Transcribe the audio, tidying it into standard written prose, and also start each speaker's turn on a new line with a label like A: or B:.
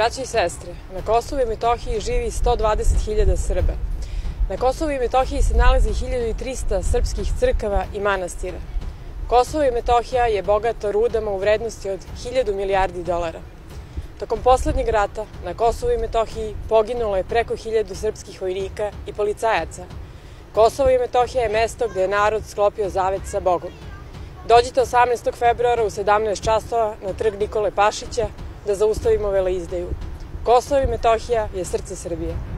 A: Braćo i sestre, na Kosovu i Metohiji živi 120.000 Srba. Na Kosovu i Metohiji se nalazi 1300 srpskih crkava i manastira. Kosovo i Metohija je bogato rudama u vrednosti od 1000 milijardi dolara. Tokom poslednjeg rata na Kosovu i Metohiji poginulo je preko 1000 srpskih vojnika i policajaca. Kosovo i Metohija je mesto gde je narod sklopio zavet sa Bogom. Dođite 18. februara u 17 časova na trg Nikole Pašića da zaustavimo veleizdaju. Kosovo i Metohija je srce Srbije.